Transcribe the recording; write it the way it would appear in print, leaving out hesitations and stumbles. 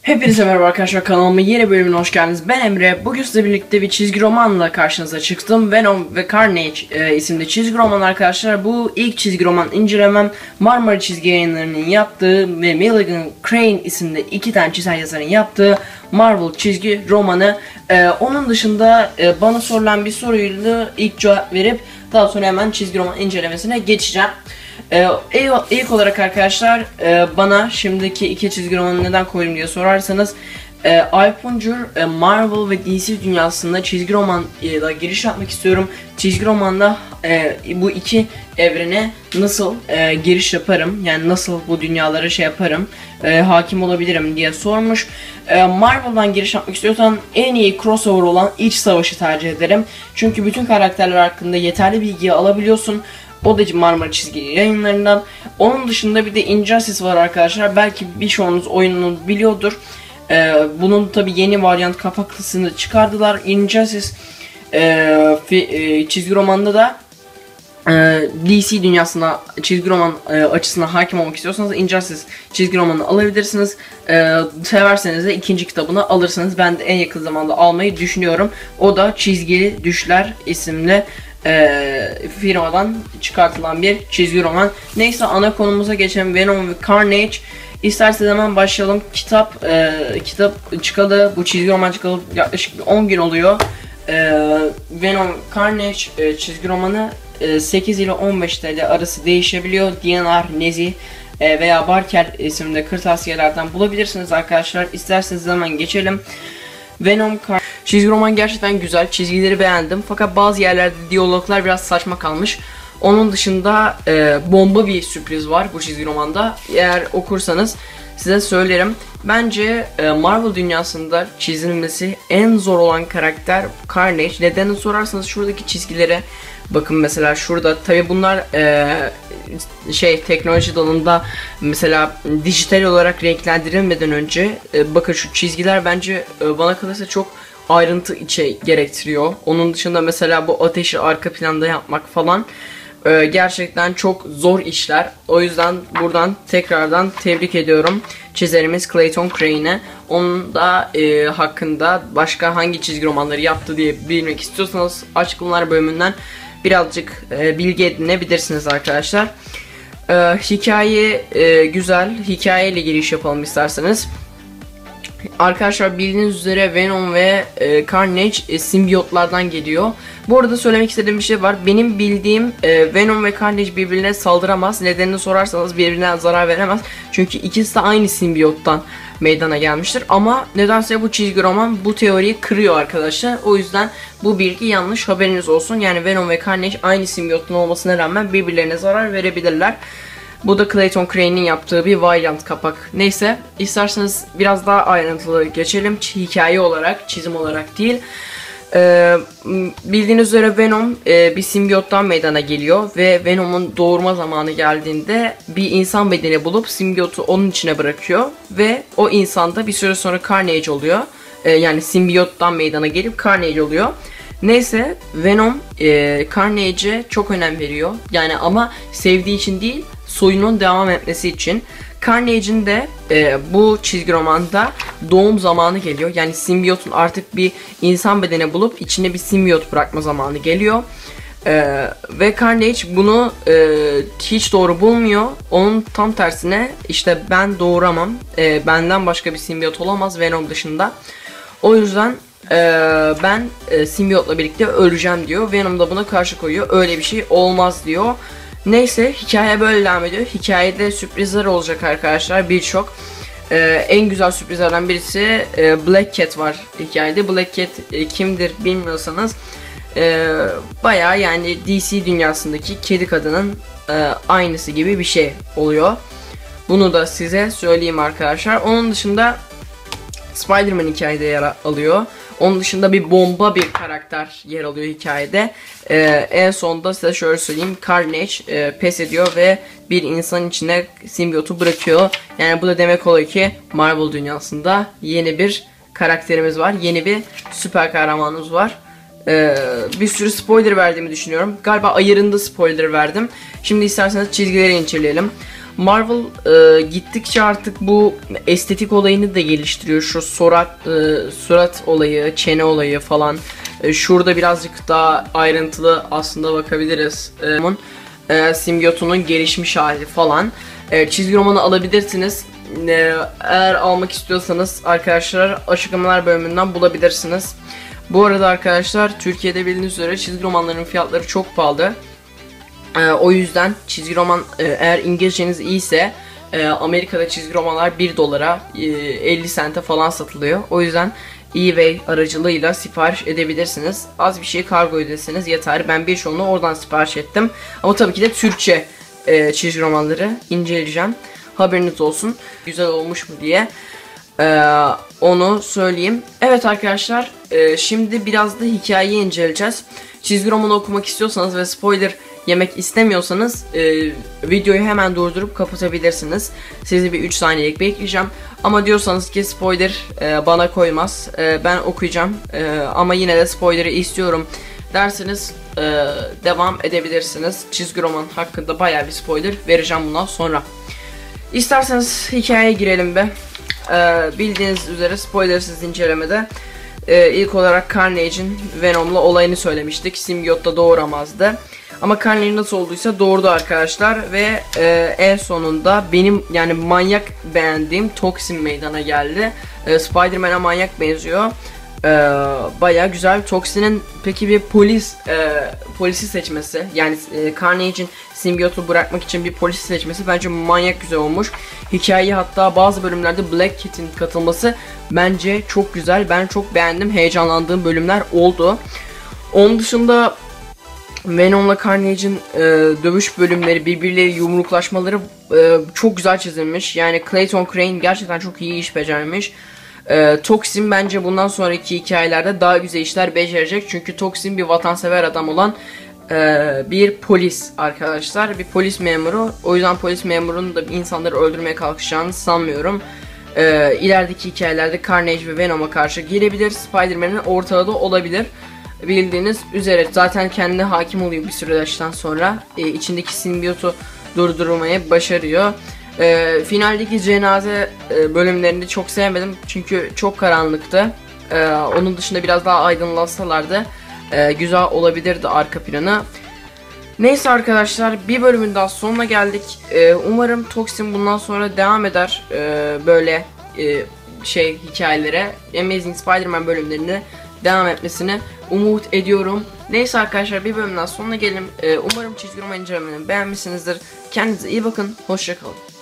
Hepinize merhaba arkadaşlar, kanalıma yeni bölümüne hoş geldiniz. Ben Emre. Bugün sizle birlikte bir çizgi romanla karşınıza çıktım. Venom ve Carnage isimli çizgi roman arkadaşlar. Bu ilk çizgi roman incelemem. Marmara Çizgi Yayınları'nın yaptığı ve Milligan Crane isimli iki tane çizer yazarın yaptığı Marvel çizgi romanı. Onun dışında bana sorulan bir soruyla ilk cevap verip daha sonra hemen çizgi roman incelemesine geçeceğim. İlk olarak arkadaşlar bana şimdiki iki çizgi romanı neden koydum diye sorarsanız Alpuncur Marvel ve DC dünyasında çizgi romanla giriş yapmak istiyorum. Çizgi romanda bu iki evrene nasıl giriş yaparım, yani nasıl bu dünyalara yaparım, hakim olabilirim diye sormuş. Marvel'dan giriş yapmak istiyorsan en iyi crossover olan İç Savaş'ı tercih ederim. Çünkü bütün karakterler hakkında yeterli bilgiyi alabiliyorsun. O da Marmara Çizgi Yayınlarından. Onun dışında bir de Injustice var arkadaşlar. Belki birçoğunuz oyununu biliyordur. Bunun tabi yeni varyant kapaklısını çıkardılar. Injustice çizgi romanda da DC dünyasına çizgi roman açısına hakim olmak istiyorsanız Injustice çizgi romanını alabilirsiniz. Severseniz de ikinci kitabını alırsınız. Ben de en yakın zamanda almayı düşünüyorum. O da Çizgili Düşler isimli firmadan çıkartılan bir çizgi roman. Neyse, ana konumuza geçelim. Venom ve Carnage. İsterseniz hemen başlayalım. Kitap çıkalı, bu çizgi roman çıkalı yaklaşık 10 gün oluyor. Venom Carnage çizgi romanı 8 ile 15 TL arası değişebiliyor. DNR, Nezi veya Barker isimli kırtasiyelerden bulabilirsiniz arkadaşlar. İsterseniz hemen geçelim. Venom çizgi roman gerçekten güzel. Çizgileri beğendim. Fakat bazı yerlerde diyaloglar biraz saçma kalmış. Onun dışında bomba bir sürpriz var bu çizgi romanda. Eğer okursanız size söylerim. Bence Marvel dünyasında çizilmesi en zor olan karakter Carnage. Nedenini sorarsanız şuradaki çizgilere bakın, mesela şurada. Tabi bunlar teknoloji dalında mesela dijital olarak renklendirilmeden önce bakın şu çizgiler bence bana kalırsa çok ayrıntı gerektiriyor. Onun dışında mesela bu ateşi arka planda yapmak falan gerçekten çok zor işler. O yüzden buradan tekrardan tebrik ediyorum çizerimiz Clayton Crane'e. Onun da hakkında başka hangi çizgi romanları yaptı diye bilmek istiyorsanız açıklamalar bölümünden birazcık bilgi edinebilirsiniz arkadaşlar. Hikaye güzel. Hikayeyle giriş yapalım isterseniz. Arkadaşlar bildiğiniz üzere Venom ve Carnage simbiyotlardan geliyor. Bu arada söylemek istediğim bir şey var. Benim bildiğim Venom ve Carnage birbirine saldıramaz. Nedenini sorarsanız birbirine zarar veremez. Çünkü ikisi de aynı simbiyottan meydana gelmiştir. Ama nedense bu çizgi roman bu teoriyi kırıyor arkadaşlar. O yüzden bu bilgi yanlış, haberiniz olsun. Yani Venom ve Carnage aynı simbiyottan olmasına rağmen birbirlerine zarar verebilirler. Bu da Clayton Crane'in yaptığı bir varyant kapak. Neyse, isterseniz biraz daha ayrıntılı geçelim. Hikaye olarak, çizim olarak değil. Bildiğiniz üzere Venom bir simbiyottan meydana geliyor ve Venom'un doğurma zamanı geldiğinde bir insan bedeni bulup simbiyotu onun içine bırakıyor ve o insanda bir süre sonra Carnage oluyor. Yani simbiyottan meydana gelip Carnage oluyor. Neyse, Venom Carnage'e çok önem veriyor. Yani ama sevdiği için değil, soyunun devam etmesi için. Carnage'in de bu çizgi romanda doğum zamanı geliyor. Yani simbiyotun artık bir insan bedeni bulup içine bir simbiyot bırakma zamanı geliyor. Ve Carnage bunu hiç doğru bulmuyor. Onun tam tersine işte ben doğuramam, benden başka bir simbiyot olamaz Venom dışında. O yüzden ben simbiyotla birlikte öleceğim diyor. Venom da buna karşı koyuyor. Öyle bir şey olmaz diyor. Neyse, hikaye böyle devam ediyor. Hikayede sürprizler olacak arkadaşlar, birçok. En güzel sürprizlerden birisi Black Cat var hikayede. Black Cat kimdir bilmiyorsanız bayağı yani DC dünyasındaki kedi kadının aynısı gibi bir şey oluyor. Bunu da size söyleyeyim arkadaşlar. Onun dışında Spider-Man hikayede yer alıyor. Onun dışında bir bomba bir karakter yer alıyor hikayede. En sonunda size şöyle söyleyeyim. Carnage pes ediyor ve bir insan içine simbiyotu bırakıyor. Yani bu da demek oluyor ki Marvel dünyasında yeni bir karakterimiz var. Yeni bir süper kahramanımız var. Bir sürü spoiler verdiğimi düşünüyorum. Galiba ayarında spoiler verdim. Şimdi isterseniz çizgileri inceleyelim. Marvel gittikçe artık bu estetik olayını da geliştiriyor. Şu surat olayı, çene olayı falan. Şurada birazcık daha ayrıntılı aslında bakabiliriz. Simbiyotunun gelişmiş hali falan. Çizgi romanı alabilirsiniz. Eğer almak istiyorsanız arkadaşlar açıklamalar bölümünden bulabilirsiniz. Bu arada arkadaşlar Türkiye'de bildiğiniz üzere çizgi romanların fiyatları çok pahalı. O yüzden çizgi roman eğer İngilizceniz iyiyse Amerika'da çizgi romanlar 1 dolara 50 sente falan satılıyor. O yüzden eBay aracılığıyla sipariş edebilirsiniz. Az bir şey kargo ödeseniz yeter. Ben birçoğunu oradan sipariş ettim. Ama tabii ki de Türkçe çizgi romanları inceleyeceğim. Haberiniz olsun. Güzel olmuş mu diye. Onu söyleyeyim. Evet arkadaşlar, şimdi biraz da hikayeyi inceleyeceğiz. Çizgi romanı okumak istiyorsanız ve spoiler yemek istemiyorsanız videoyu hemen durdurup kapatabilirsiniz. Sizi bir 3 saniyelik bekleyeceğim. Ama diyorsanız ki spoiler bana koymaz, ben okuyacağım ama yine de spoiler'ı istiyorum derseniz devam edebilirsiniz. Çizgi roman hakkında bayağı bir spoiler vereceğim bundan sonra. İsterseniz hikayeye girelim be. Bildiğiniz üzere spoilersiz incelemede ilk olarak Carnage'in Venom'la olayını söylemiştik. Simbiyot da doğuramazdı. Ama Carnage nasıl olduysa doğurdu arkadaşlar ve en sonunda benim yani manyak beğendiğim Toxin meydana geldi. Spider-Man'e manyak benziyor. Bayağı güzel. Toxin'in peki bir polisi seçmesi, yani Carnage'in simbiyotu bırakmak için bir polis seçmesi bence manyak güzel olmuş. Hikayeyi hatta bazı bölümlerde Black Cat'in katılması bence çok güzel. Ben çok beğendim. Heyecanlandığım bölümler oldu. Onun dışında Venom'la Carnage'in dövüş bölümleri, birbirleri yumruklaşmaları çok güzel çizilmiş. Yani Clayton Crane gerçekten çok iyi iş becermiş. Toxin bence bundan sonraki hikayelerde daha güzel işler becerecek. Çünkü Toxin bir vatansever adam olan bir polis arkadaşlar. Bir polis memuru. O yüzden polis memurunun da insanları öldürmeye kalkışacağını sanmıyorum. İlerideki hikayelerde Carnage ve Venom'a karşı gelebilir. Spider-Man'in ortağı da olabilir. Bildiğiniz üzere zaten kendine hakim oluyor bir süreçten sonra. İçindeki simbiyotu durdurmayı başarıyor. Finaldeki cenaze bölümlerini çok sevmedim çünkü çok karanlıktı. Onun dışında biraz daha aydınlatsalardı güzel olabilirdi arka planı. Neyse arkadaşlar, bir bölümün daha sonuna geldik. Umarım Toxin bundan sonra devam eder böyle hikayelere. Amazing Spider-Man bölümlerinde devam etmesini umut ediyorum. Neyse arkadaşlar, bir bölümden sonuna gelelim. Umarım çizgi roman incelemelerini beğenmişsinizdir. Kendinize iyi bakın. Hoşça kalın.